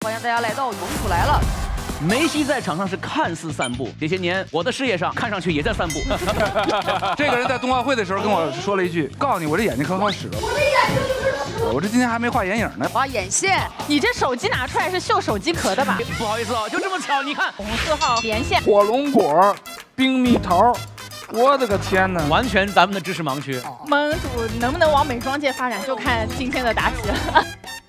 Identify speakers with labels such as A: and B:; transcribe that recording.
A: 欢迎大家来到《萌出来了》。
B: 梅西在场上是看似散步，这些年我的事业上看上去也在散步。
C: 这个人在冬奥会的时候跟我说了一句：“告诉你，我这眼睛可好使了。”我的眼睛就是屎。我这今天还没画眼影呢。
A: 画眼线。
D: 你这手机拿出来是秀手机壳的吧？
B: 不好意思啊，就这么巧，你看
D: 红4号连线。
C: 火龙果、冰蜜桃，我的个天哪！
B: 完全咱们的知识盲区。
D: 盟主能不能往美妆界发展，就看今天的答题了。